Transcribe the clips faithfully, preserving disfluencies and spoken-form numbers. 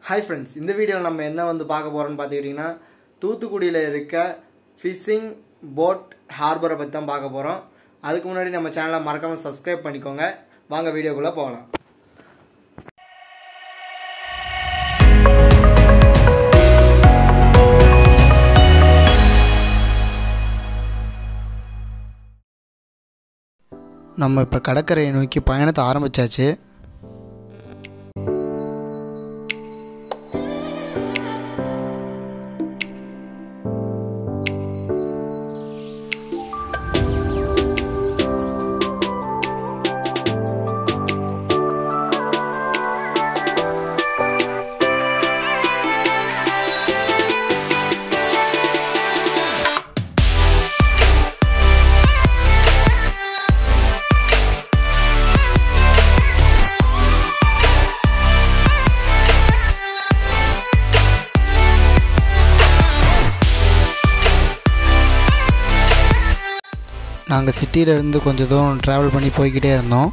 Hi friends, in this video நம்ம என்ன வந்து பார்க்க போறோம்னு பாத்தீங்கன்னா தூத்துக்குடியில இருக்க fishing boat harbor பத்தி தான் பார்க்க போறோம். அதுக்கு முன்னாடி நம்ம சேனலை மறக்காம subscribe பண்ணிக்கோங்க. வாங்க வீடியோக்குள்ள போகலாம். நம்ம இப்ப கடற்கரையை நோக்கி பயணத்தை ஆரம்பிச்சாச்சு. நாங்கள் சிட்டியிலேருந்து கொஞ்சம் தூரம் ட்ராவல் பண்ணி போய்கிட்டே இருந்தோம்.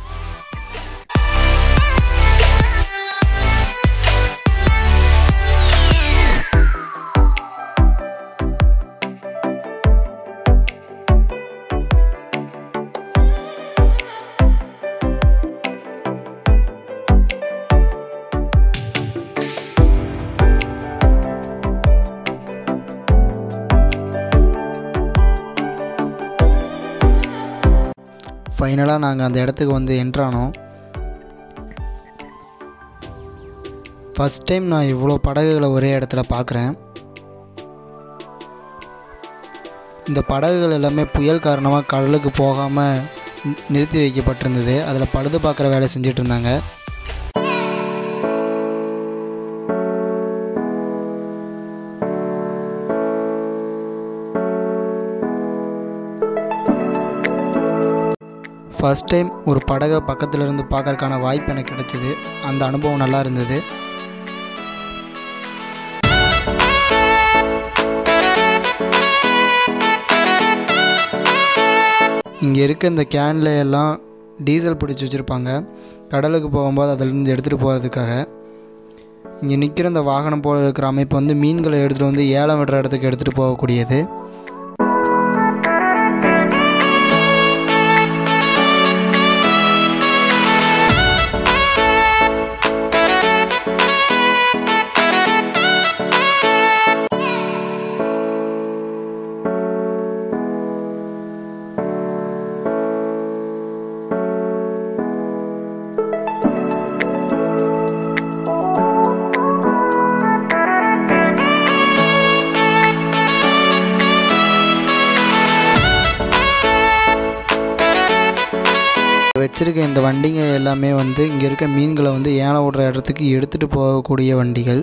ஃபைனலாக நாங்கள் அந்த இடத்துக்கு வந்து என்ட்ரானோம். ஃபஸ்ட் டைம் நான் இவ்வளோ படகுகளை ஒரே இடத்துல பார்க்குறேன். இந்த படகுகள் எல்லாமே புயல் காரணமாக கடலுக்கு போகாமல் நிறுத்தி வைக்கப்பட்டிருந்தது. அதில் பழுது பார்க்குற வேலை செஞ்சிட்டு இருந்தாங்க. ஃபஸ்ட் டைம் ஒரு படகை பக்கத்தில் இருந்து பார்க்கறதுக்கான வாய்ப்பு எனக்கு கிடைச்சிது. அந்த அனுபவம் நல்லா இருந்தது. இங்கே இருக்க இந்த கேனில் எல்லாம் டீசல் பிடிச்சி வச்சுருப்பாங்க. கடலுக்கு போகும்போது அதிலிருந்து எடுத்துகிட்டு போகிறதுக்காக. இங்கே நிற்கிற இந்த வாகனம் போல் இருக்கிற அமைப்பு வந்து மீன்களை எடுத்துகிட்டு வந்து ஏலம் விடுற இடத்துக்கு எடுத்துகிட்டு போகக்கூடியது. வச்சிருக்க இந்த வண்டிங்க எல்லாமே வந்து இங்கே இருக்க மீன்களை வந்து ஏலம் விடுற இடத்துக்கு எடுத்துகிட்டு போகக்கூடிய வண்டிகள்.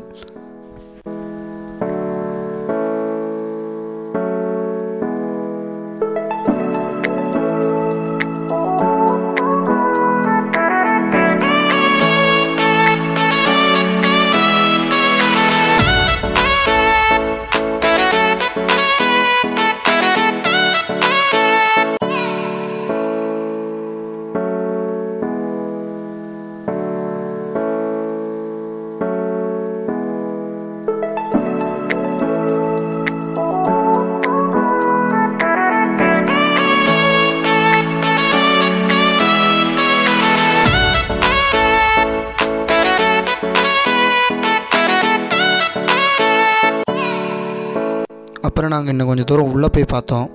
அப்புறம் நாங்கள் இன்னும் கொஞ்சம் தூரம் உள்ளே போய் பார்த்தோம்.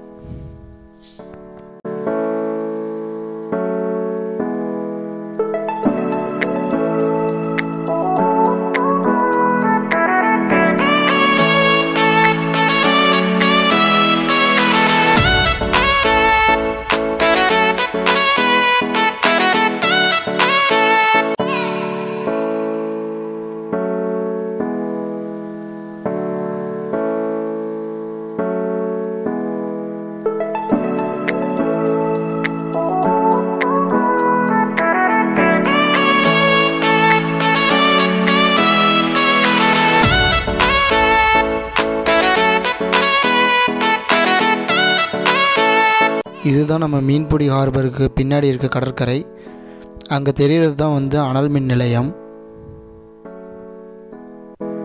இதுதான் நம்ம மீன்பிடி ஹார்பருக்கு பின்னாடி இருக்க கடற்கரை. அங்கே தெரிகிறது தான் வந்து அனல் மின் நிலையம்.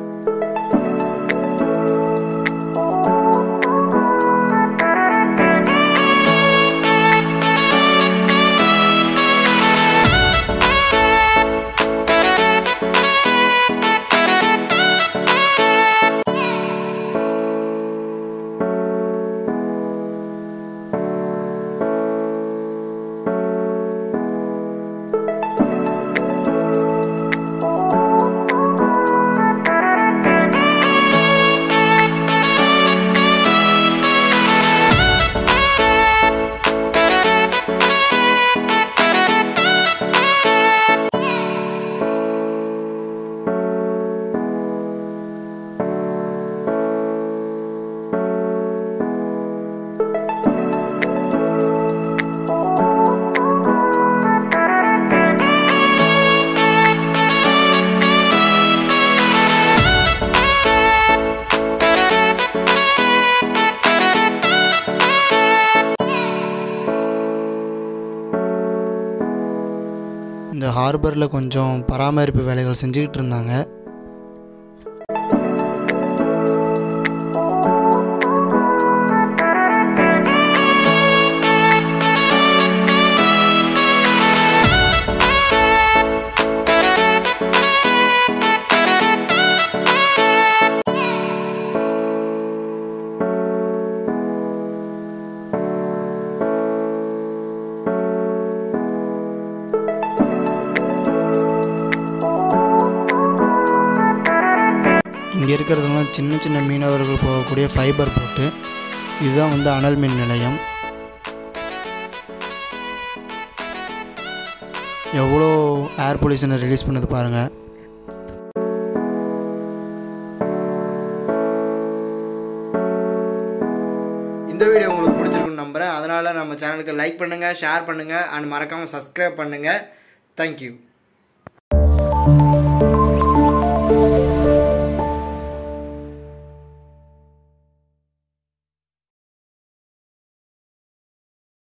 ஹார்பரில் கொஞ்சம் பராமரிப்பு வேலைகள் செஞ்சுக்கிட்டு இருந்தாங்க. இங்கே இருக்கிறதெல்லாம் சின்ன சின்ன மீனவர்கள் போகக்கூடிய ஃபைபர் போட்டு. இதுதான் வந்து அனல் மின் நிலையம். எவ்வளோ ஏர் பொல்யூஷனை ரிலீஸ் பண்ணது பாருங்கள். இந்த வீடியோ உங்களுக்கு பிடிச்சிருக்குன்னு நம்புகிறேன். அதனால் நம்ம சேனலுக்கு லைக் பண்ணுங்கள், ஷேர் பண்ணுங்கள் அண்ட் மறக்காமல் சப்ஸ்கிரைப் பண்ணுங்கள். தேங்க்யூ.